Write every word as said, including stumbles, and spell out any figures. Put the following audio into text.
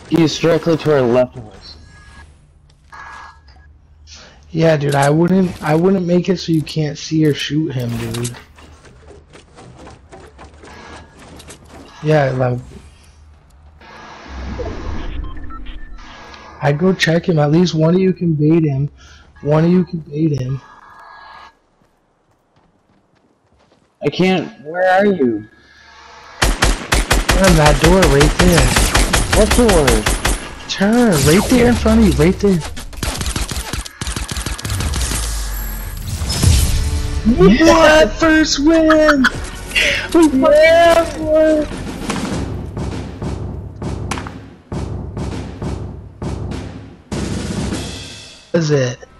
He's directly to our left of us. Yeah, dude, I wouldn't I wouldn't make it so you can't see or shoot him, dude. Yeah, like I'd go check him. At least one of you can bait him. One of you can bait him. I can't. Where are you? Turn that door right there. What door? Turn right there in front of you, right there. What? First win! Yeah, boy! What is it?